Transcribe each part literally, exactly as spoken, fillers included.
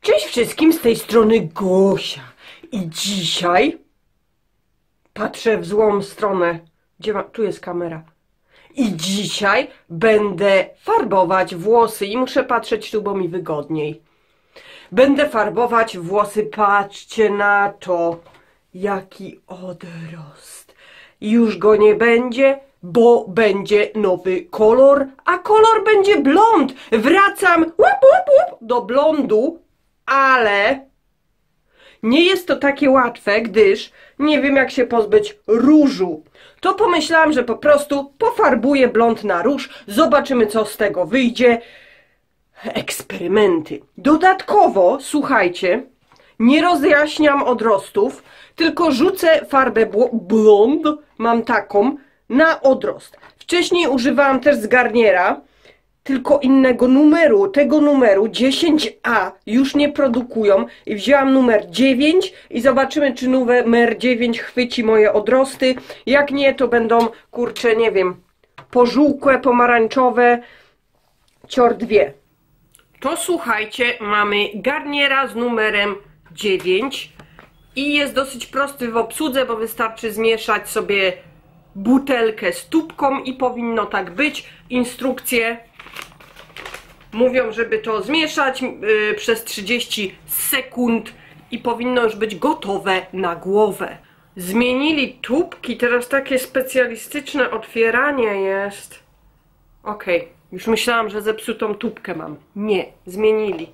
Cześć wszystkim, z tej strony Gosia. I dzisiaj patrzę w złą stronę. Gdzie ma... Tu jest kamera. I dzisiaj będę farbować włosy i muszę patrzeć tu, bo mi wygodniej. Będę farbować włosy, patrzcie na to. Jaki odrost. Już go nie będzie, bo będzie nowy kolor, a kolor będzie blond. Wracam łup, łup, łup, do blondu, ale nie jest to takie łatwe, gdyż nie wiem, jak się pozbyć różu. To pomyślałam, że po prostu pofarbuję blond na róż. Zobaczymy, co z tego wyjdzie. Eksperymenty. Dodatkowo, słuchajcie, nie rozjaśniam odrostów, tylko rzucę farbę blond, mam taką, na odrost. Wcześniej używałam też z Garniera, tylko innego numeru. Tego numeru dziesięć A już nie produkują i wzięłam numer dziewięć i zobaczymy, czy numer dziewięć chwyci moje odrosty. Jak nie, to będą, kurczę, nie wiem, pożółkłe, pomarańczowe, cior dwie. To słuchajcie, mamy Garniera z numerem dziewięć i jest dosyć prosty w obsłudze, bo wystarczy zmieszać sobie butelkę z tubką i powinno tak być. Instrukcje mówią, żeby to zmieszać yy, przez trzydzieści sekund i powinno już być gotowe na głowę. Zmienili tubki, teraz takie specjalistyczne otwieranie jest. Okej, okay. Już myślałam, że zepsutą tubkę mam. Nie, zmienili.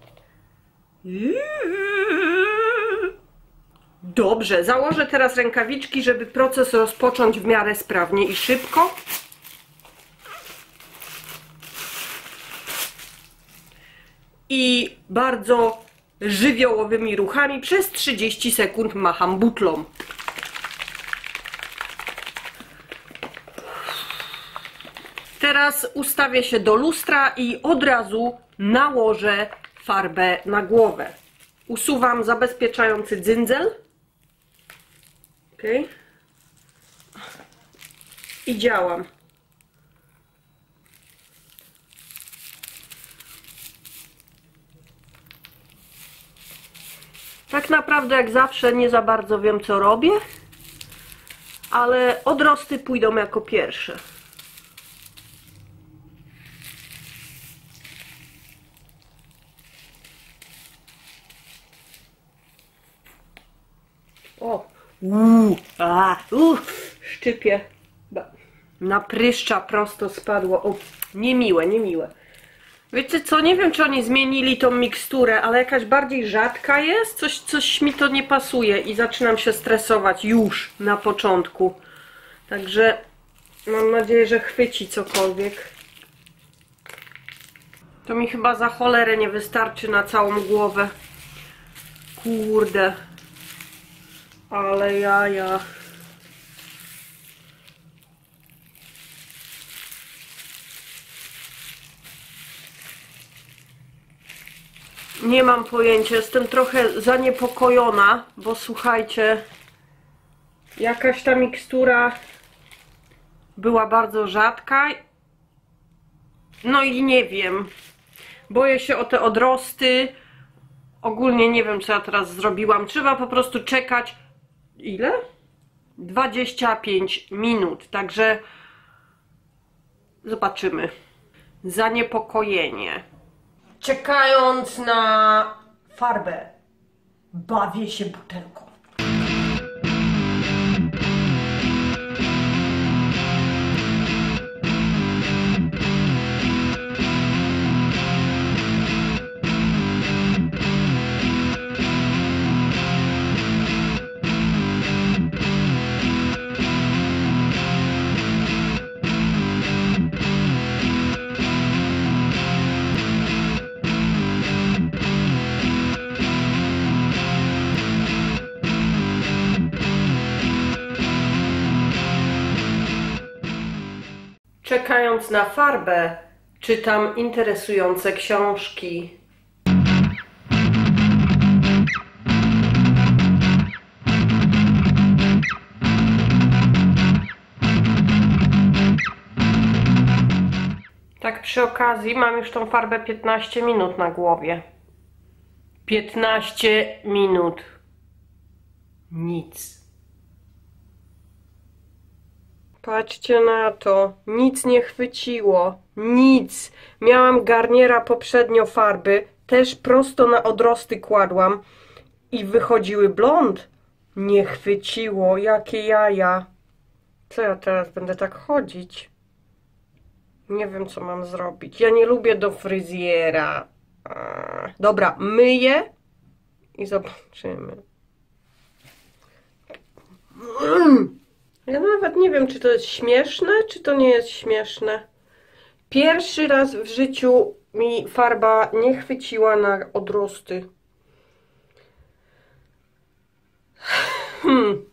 Dobrze, założę teraz rękawiczki, żeby proces rozpocząć w miarę sprawnie i szybko. I bardzo żywiołowymi ruchami przez trzydzieści sekund macham butlą. Teraz ustawię się do lustra i od razu nałożę farbę na głowę. Usuwam zabezpieczający dzyndzel. Okay. I działam. Tak naprawdę, jak zawsze, nie za bardzo wiem, co robię, ale odrosty pójdą jako pierwsze. O, uuu, a, uh, szczypie. Na pryszcza prosto spadło. O, niemiłe, niemiłe. Wiecie co, nie wiem, czy oni zmienili tą miksturę, ale jakaś bardziej rzadka jest. Coś, coś mi to nie pasuje i zaczynam się stresować już na początku. Także mam nadzieję, że chwyci cokolwiek. To mi chyba za cholerę nie wystarczy na całą głowę. Kurde. Ale jaja. Nie mam pojęcia, jestem trochę zaniepokojona, bo słuchajcie, jakaś ta mikstura była bardzo rzadka. No i nie wiem. Boję się o te odrosty. Ogólnie nie wiem, co ja teraz zrobiłam. Trzeba po prostu czekać. Ile? dwadzieścia pięć minut. Także zobaczymy. Zaniepokojenie. Czekając na farbę, bawię się butelką. Czekając na farbę, czytam interesujące książki. Tak przy okazji mam już tą farbę piętnaście minut na głowie. piętnaście minut. Nic. Patrzcie na to. Nic nie chwyciło. Nic. Miałam garniera poprzednio farby. Też prosto na odrosty kładłam. I wychodziły blond. Nie chwyciło. Jakie jaja. Co ja teraz będę tak chodzić? Nie wiem, co mam zrobić. Ja nie lubię do fryzjera. Dobra, myję i zobaczymy. Ja nawet nie wiem, czy to jest śmieszne, czy to nie jest śmieszne. Pierwszy raz w życiu mi farba nie chwyciła na odrosty. Hmm.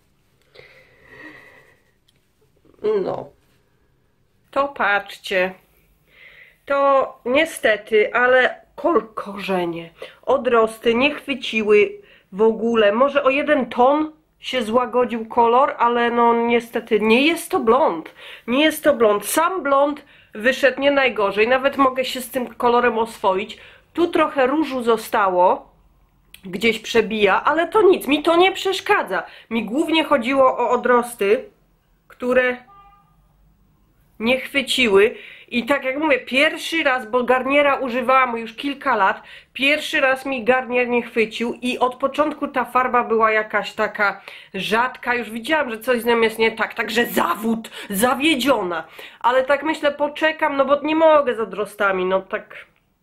No. To patrzcie. To niestety, ale kol korzenie, odrosty nie chwyciły w ogóle. Może o jeden ton się złagodził kolor, ale no niestety nie jest to blond. Nie jest to blond. Sam blond wyszedł nie najgorzej. Nawet mogę się z tym kolorem oswoić. Tu trochę różu zostało. Gdzieś przebija, ale to nic. Mi to nie przeszkadza. Mi głównie chodziło o odrosty, które nie chwyciły. I tak jak mówię, pierwszy raz, bo garniera używałam już kilka lat, pierwszy raz mi garnier nie chwycił i od początku ta farba była jakaś taka rzadka, już widziałam, że coś z nią jest nie tak, także zawód, zawiedziona. Ale tak myślę, poczekam, no bo nie mogę z odrostami, no tak,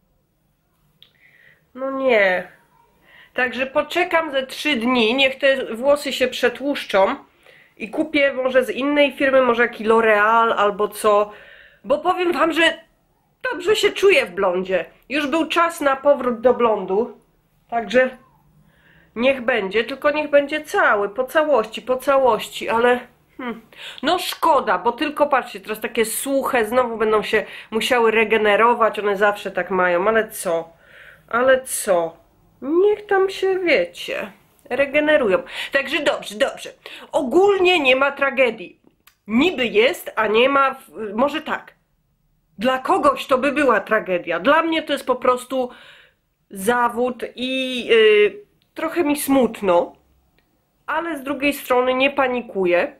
no nie. Także poczekam ze trzy dni, niech te włosy się przetłuszczą i kupię może z innej firmy, może jaki L'Oreal albo co. Bo powiem wam, że dobrze się czuję w blondzie. Już był czas na powrót do blondu. Także niech będzie, tylko niech będzie cały, po całości, po całości, ale hmm, no szkoda, bo tylko patrzcie, teraz takie suche, znowu będą się musiały regenerować, one zawsze tak mają, ale co? Ale co? Niech tam się, wiecie, regenerują. Także dobrze, dobrze. Ogólnie nie ma tragedii. Niby jest, a nie ma, może tak. Dla kogoś to by była tragedia. Dla mnie to jest po prostu zawód i yy, trochę mi smutno, ale z drugiej strony nie panikuję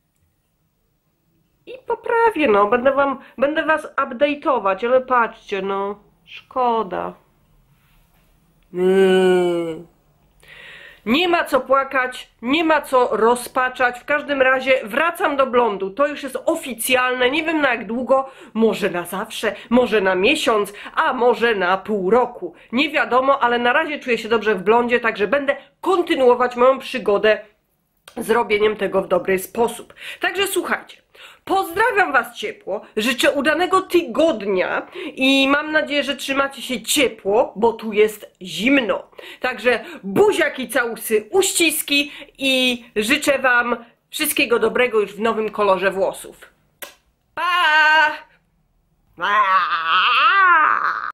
i poprawię, no. Będę wam, będę was update'ować, ale patrzcie, no, szkoda. Yy. Nie ma co płakać, nie ma co rozpaczać, w każdym razie wracam do blondu, to już jest oficjalne, nie wiem na jak długo, może na zawsze, może na miesiąc, a może na pół roku, nie wiadomo, ale na razie czuję się dobrze w blondzie, także będę kontynuować moją przygodę z robieniem tego w dobry sposób. Także słuchajcie, pozdrawiam was ciepło, życzę udanego tygodnia i mam nadzieję, że trzymacie się ciepło, bo tu jest zimno. Także buziaki, całusy, uściski i życzę wam wszystkiego dobrego już w nowym kolorze włosów. Pa!